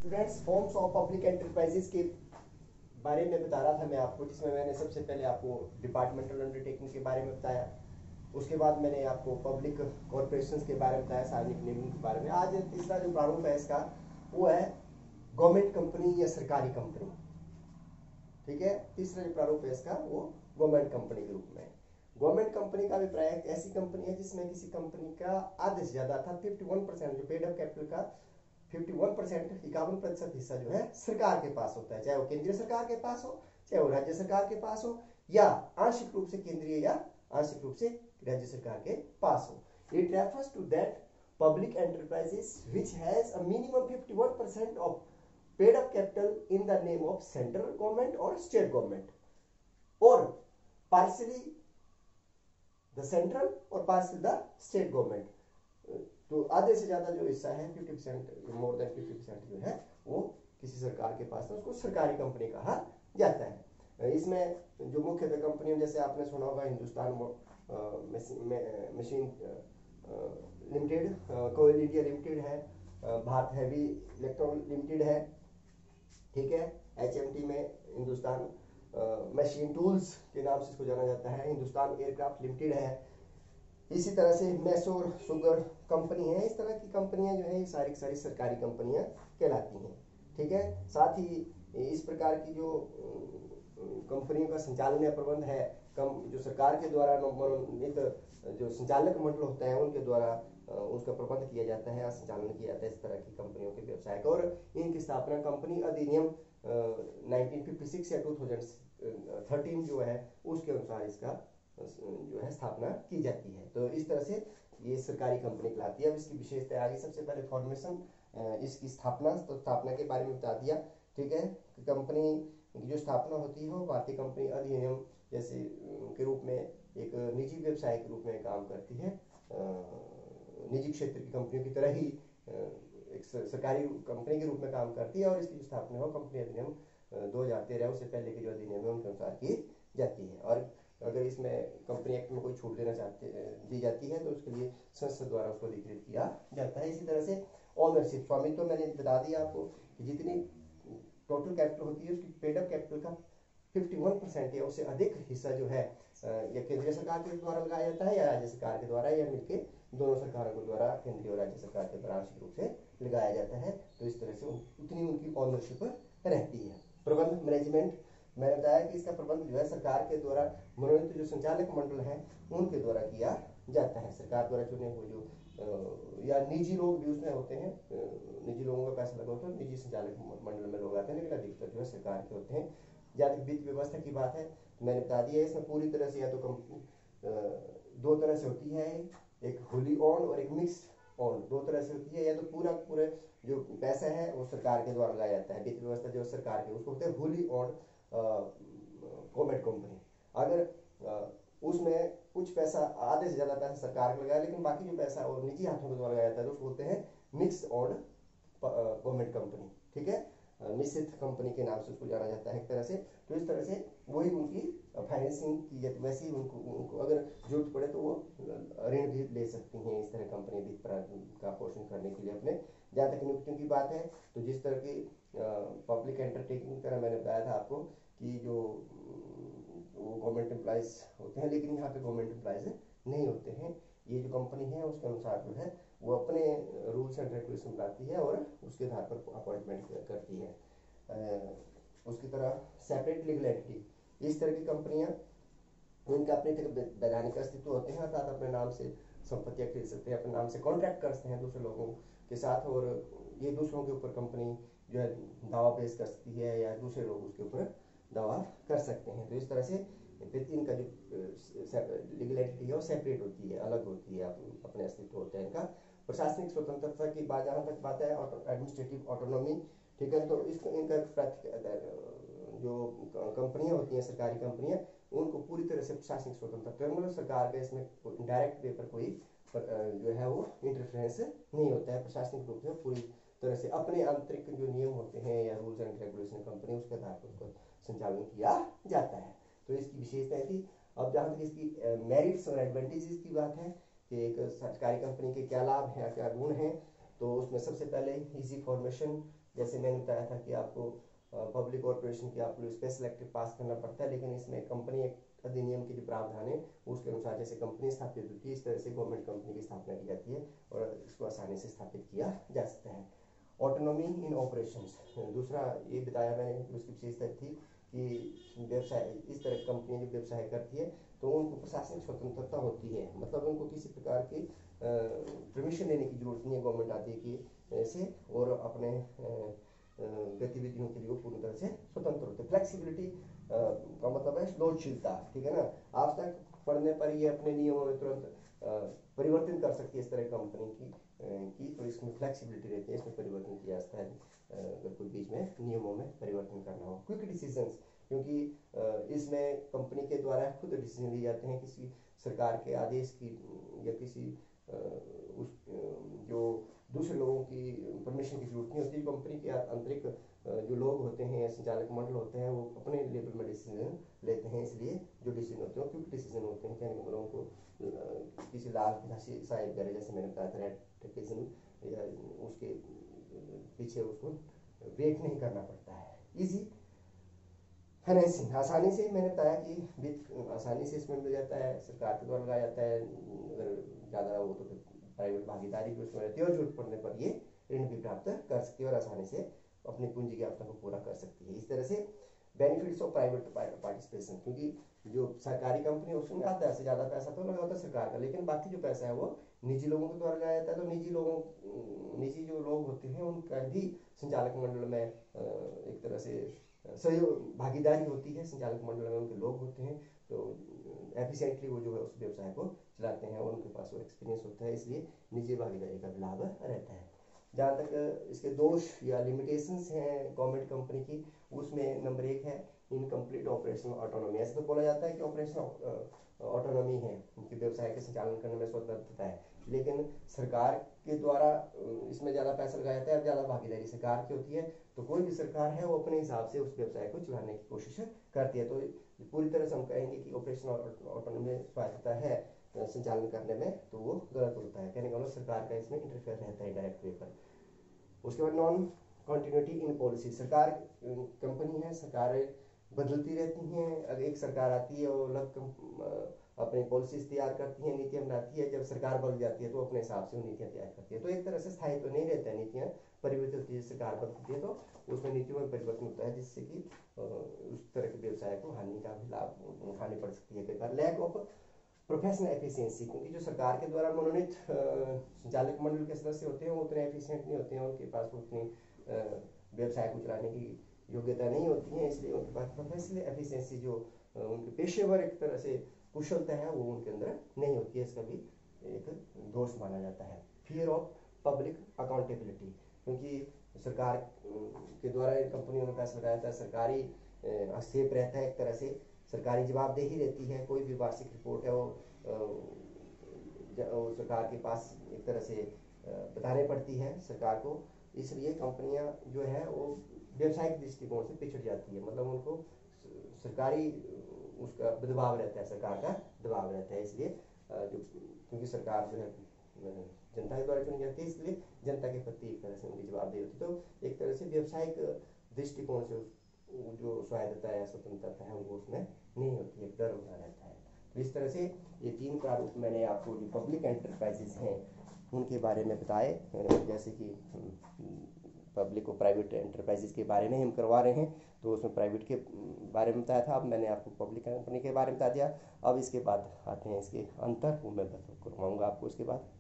Students, forms of public enterprises के बारे में बता रहा था मैं आपको, जिसमें मैंने सबसे पहले आपको डिपार्टमेंटल अंडरटेकिंग के बारे में बताया। उसके बाद मैंने आपको पब्लिक कॉरपोरेशंस के बारे में बताया, सार्वजनिक निगमों के बारे में। आज तीसरा जो प्रारूप है इसका वो है गवर्नमेंट कंपनी या सरकारी कंपनी। ठीक है, तीसरा जो प्रारूप है इसका वो गवर्नमेंट कंपनी के रूप में। गवर्नमेंट कंपनी का अभिप्राय ऐसी कंपनी है जिसमें किसी कंपनी का आधे से ज्यादा अर्थात 51% जो पेड अप कैपिटल का 51% 51% हिस्सा जो है सरकार के पास होता है, चाहे वो केंद्रीय सरकार के पास हो, चाहे वो राज्य सरकार के पास हो, या आंशिक रूप से केंद्रीय या आंशिक रूप से राज्य सरकार के पास हो। It refers to that public enterprises which has a minimum 51% of paid up capital in the name of central government or state government, or partially the central or partially the state government। तो आधे से ज्यादा जो हिस्सा है 50%, more than 50% जो है वो किसी सरकार के पास है, उसको सरकारी कंपनी कहा जाता है। इसमें जो मुख्य कंपनियां जैसे आपने सुना होगा Hindustan machine limited, coal India limited है, भारत हैवी इलेक्ट्रॉन लिमिटेड है, ठीक है। एचएमटी में हिंदुस्तान मशीन टूल्स के नाम से इसको जाना जाता है, हिंदुस्तान एयरक्राफ्ट लिमिटेड है। इसी तरह से मैसूर शुगर कंपनी है। इस तरह की कंपनियां जो है ये सारी सारी सरकारी कंपनियां कहलाती हैं, ठीक है। साथ ही इस प्रकार की जो कंपनियों का संचालन या प्रबंध है, जो सरकार के द्वारा मनोनीत जो संचालक मंडल होता है उनके द्वारा उसका प्रबंध किया जाता है या संचालन किया जाता है इस तरह की कंपनियों के व्यवसाय का। और इनकी स्थापना कंपनी अधिनियम 1956 या 2013 जो है उसके अनुसार इसका जो है स्थापना की जाती है। तो इस तरह से ये सरकारी कंपनी कहलाती है। अब इसकी विशेषता आ गई, सबसे पहले फॉर्मेशन, इसकी स्थापना, तो स्थापना के बारे में बता दिया, ठीक है। कंपनी की जो स्थापना होती है वो भारतीय कंपनी अधिनियम जैसे के रूप में एक निजी व्यवसाय के रूप में काम करती है, निजी क्षेत्र की कंपनियों की तरह ही एक सरकारी कंपनी के रूप में काम करती है। और इसकी जो स्थापना हो कंपनी अधिनियम 2013 उससे पहले के जो अधिनियम है उनके अनुसार की जाती है। और अगर इसमें कंपनी एक्ट में कोई छूट देना दी जाती है तो उसके लिए संसद द्वारा उसको अधिकृत किया जाता है। इसी तरह से ओनरशिप, स्वामित्व, तो मैंने बता दिया आपको कि जितनी टोटल कैपिटल होती है उसकी पेड अप कैपिटल का 51% या उससे अधिक हिस्सा जो है या केंद्रीय सरकार के द्वारा लगाया जाता है या राज्य सरकार के द्वारा, या मिलके दोनों सरकारों के द्वारा, केंद्रीय और राज्य सरकार के द्वारा आंशिक रूप से लगाया जाता है। तो इस तरह से उतनी उनकी ओनरशिप रहती है। प्रबंध, मैनेजमेंट, मैंने बताया कि इसका प्रबंध जो है सरकार के द्वारा मनोनीत जो संचालक मंडल है उनके द्वारा किया जाता है। सरकार द्वारा चुने हुए जो या निजी लोग भी उसमें होते हैं, निजी लोगों का पैसा लगा होता है, निजी संचालक मंडल में लोग आते हैं, लेकिन अधिकतर जो है सरकार के होते हैं। जहाँ तक वित्त व्यवस्था की बात है तो मैंने बता दिया इसमें पूरी तरह से या तो दो तरह से होती है, एक होली ऑन और एक मिक्स्ड ऑन, दो तरह से होती है। या तो पूरे जो पैसा है वो सरकार के द्वारा लगाया जाता है, वित्त व्यवस्था जो सरकार के उसको होते हैं होली ऑन गवर्नमेंट कंपनी। अगर उसमें कुछ पैसा, आधे से ज्यादा पैसा सरकार को लगाया लेकिन बाकी जो पैसा और निजी हाथों के द्वारा लगाया जाता है तो उसको बोलते हैं मिक्स ऑन गवर्नमेंट कंपनी, ठीक है। निश्चित कंपनी के नाम से उसको जाना जाता है एक तरह से। तो इस तरह से वही उनकी फाइनेंसिंग की जाती है, वैसे ही उनको अगर जरूरत पड़े तो वो ऋण भी ले सकती हैं इस तरह कंपनी वित्त का पोषण करने के लिए अपने। जहाँ तक नियुक्तियों की बात है तो जिस तरह की पब्लिक एंटरटेकिंग तरह मैंने बताया था आपको कि जो वो गवर्नमेंट एम्प्लॉयज होते हैं, लेकिन यहाँ पे गवर्नमेंट एम्प्लॉयज नहीं होते हैं। ये जो कंपनी है उसके अनुसार जो है वो अपने रूल्स एंड रेगुलेशन बनाती है और उसके आधार पर अपॉइंटमेंट करती है। उसकी तरह सेपरेट लीगल एंटिटी, इस तरह की कंपनियां उनका अपने वैधानिक अस्तित्व होते हैं, अर्थात अपने नाम से संपत्तियां खरीद सकते हैं, अपने नाम से कॉन्ट्रैक्ट करते हैं दूसरे लोगों के साथ, और ये दूसरों के ऊपर कंपनी जो है दावा पेश कर सकती है या दूसरे लोग उसके ऊपर दावा कर सकते हैं। तो इस तरह से इनका जो लीगल एंटिटी है वो सेपरेट होती है, अलग होती है, अपने अस्तित्व होते हैं इनका। प्रशासनिक स्वतंत्रता की बात जहाँ तक बात है, एडमिनिस्ट्रेटिव ऑटोनॉमी, ठीक है। तो इनका जो कंपनियां होती हैं सरकारी कंपनियां उनको पूरी तरह से प्रशासनिक स्वतंत्रता, मतलब सरकार का इसमें डायरेक्ट वे पर कोई जो है वो इंटरफेरेंस नहीं होता है। प्रशासनिक रूप से पूरी तरह से अपने आंतरिक जो नियम होते हैं या रूल्स एंड रेगुलेशन कंपनी उसके आधार पर उसको संचालन किया जाता है। तो इसकी विशेषताएं थी। अब जहाँ तक इसकी मेरिट्स और एडवांटेजेस की बात है कि एक सरकारी कंपनी के क्या लाभ हैं, क्या गुण हैं, तो उसमें सबसे पहले इजी फॉर्मेशन, जैसे मैंने बताया था कि आपको पब्लिक कॉर्पोरेशन की आपको स्पेशल एक्ट पास करना पड़ता है, लेकिन इसमें कंपनी एक्ट अधिनियम के जो प्रावधान है उसके अनुसार जैसे कंपनी स्थापित होती है इस तरह से गवर्नमेंट कंपनी की स्थापना की जाती है और इसको आसानी से स्थापित किया जा सकता है। ऑटोनॉमी इन ऑपरेशंस, दूसरा ये बताया मैंने कि उसकी विशेषता थी कि व्यवसाय इस तरह की कंपनी जब व्यवसाय करती है तो उनको प्रशासनिक स्वतंत्रता होती है, मतलब उनको किसी प्रकार की परमिशन लेने की जरूरत नहीं है गवर्नमेंट आदि की से, और अपने गतिविधियों के लिए वो पूरी तरह से स्वतंत्र होते हैं। फ्लेक्सिबिलिटी का मतलब है लोचशीलता, ठीक है ना। आज तक पढ़ने पर ये अपने नियमों में तुरंत परिवर्तन कर सकती है इस तरह कंपनी की तो इसमें फ्लेक्सिबिलिटी रहती है, इसमें परिवर्तन किया जाता है अगर कोई बीच में नियमों में परिवर्तन करना हो। क्विक डिसीजंस, क्योंकि इसमें कंपनी के द्वारा खुद डिसीजन लिए जाते हैं, किसी सरकार के आदेश की या किसी उस जो दूसरे लोगों की परमिशन की जरूरत नहीं होती। कंपनी के आंतरिक जो लोग होते हैं या संचालक मंडल होते हैं वो अपने लेवल में डिसीजन लेते हैं, इसलिए जो डिसीजन होते हैं क्विक डिसीजन होते हैं। कहने का मतलब उनको किसी लाल साइड वगैरह जैसे मैंने बताया था रेड या उसके पीछे उसको वेट नहीं करना पड़ता है। इजी फाइनेंसिंग, आसानी से मैंने बताया कि वित्त आसानी से इसमें मिल जाता है, सरकार के द्वारा लगाया जाता है, अगर ज़्यादा हो तो प्राइवेट भागीदारी भी उसमें रहती है और जरूरत पड़ने पर ये ऋण भी प्राप्त कर सकती है और आसानी से अपनी पूंजी की आवश्यकता को पूरा कर सकती है। इस तरह से बेनिफिट्स ऑफ प्राइवेट पार्टिसिपेशन, क्योंकि जो सरकारी कंपनी है उसमें आधा से ज़्यादा पैसा तो लगा होता है सरकार का, लेकिन बाकी जो पैसा है वो निजी लोगों के द्वारा लगाया जाता है। तो निजी जो लोग होते हैं उनका भी संचालक मंडल में एक तरह से सहयोग भागीदारी होती है, संचालक मंडल में उनके लोग होते हैं, तो एफिशिएंटली वो जो है उस व्यवसाय को चलाते हैं और उनके पास वो एक्सपीरियंस होता है, इसलिए निजी भागीदारी का लाभ रहता है। जहाँ तक इसके दोष या लिमिटेशंस हैं गवर्नमेंट कंपनी की, उसमें नंबर 1 है इनकम्प्लीट ऑपरेशनल ऑटोनॉमी। ऐसा तो बोला जाता है कि ऑपरेशनल ऑटोनॉमी है, उनके व्यवसाय के संचालन करने में स्वतंत्रता है, लेकिन सरकार के द्वारा इसमें ज़्यादा पैसा लगाया जाता है, ज़्यादा भागीदारी सरकार की होती है, तो कोई भी सरकार है वो अपने हिसाब से उस व्यवसाय को चलाने की कोशिश करती है। तो पूरी तरह से हम कहेंगे कि ऑपरेशनल ऑटोनॉमी स्वायत्तता है संचालन करने में, तो वो गलत होता है। कहने का मतलब सरकार का इसमें इंटरफेयर रहता है डायरेक्ट वे पर। उसके बाद नॉन कॉन्टिन्यूटी इन पॉलिसी, सरकार कंपनी है, सरकारें बदलती रहती हैं, अगर एक सरकार आती है और अलग अपनी पॉलिसीज तैयार करती है, नीतियाँ बनाती है, जब सरकार बदल जाती है तो अपने हिसाब से वो नीतियाँ तैयार करती है, तो एक तरह से स्थायी तो नहीं रहता है, नीतियाँ परिवर्तित होती है, सरकार बदलती है तो उसमें नीतियों में परिवर्तन होता है, जिससे कि उस तरह के व्यवसाय को हानि का भी लाभ उठानी पड़ सकती है। कई बार लैक ऑफ प्रोफेशनल एफिशिएंसी, क्योंकि जो सरकार के द्वारा मनोनीत संचालक मंडल के सदस्य होते हैं वो उतने एफिशिएंट नहीं होते हैं, उनके पास उतनी व्यवसाय को चलाने की योग्यता नहीं होती है, इसलिए उनके पास प्रोफेशनल एफिशिएंसी जो उनके पेशेवर एक तरह से कुशलता है वो उनके अंदर नहीं होती है, इसका भी एक दोष माना जाता है। फियर ऑफ पब्लिक अकाउंटेबिलिटी, क्योंकि सरकार के द्वारा इन कंपनियों में पैसा लगाया जाता है, सरकारी हस्तक्षेप रहता है, एक तरह से सरकारी जवाबदेही रहती है, कोई भी वार्षिक रिपोर्ट है वो सरकार के पास एक तरह से बतानी पड़ती है सरकार को, इसलिए कंपनियां जो है वो व्यवसायिक दृष्टिकोण से पिछड़ जाती है, मतलब उनको सरकारी उसका दबाव रहता है, सरकार का दबाव रहता है, इसलिए जो क्योंकि सरकार जो है जनता के द्वारा चुनी जाती है, इसलिए जनता के प्रति एक तरह से उनकी जवाबदेही होती है, तो एक तरह से व्यवसायिक दृष्टिकोण से जो स्वायत्तता या स्वतंत्रता है वो उसमें नहीं होती है, डर बना रहता है। तो इस तरह से ये 3 प्रारूप मैंने आपको जो पब्लिक एंटरप्राइजेज हैं उनके बारे में बताए, जैसे कि पब्लिक और प्राइवेट एंटरप्राइजेज के बारे में हम करवा रहे हैं, तो उसमें प्राइवेट के बारे में बताया था, अब मैंने आपको पब्लिक कंपनी के बारे में बता दिया। अब इसके बाद आते हैं इसके अंतर, वो मैं करवाऊँगा आपको उसके बाद।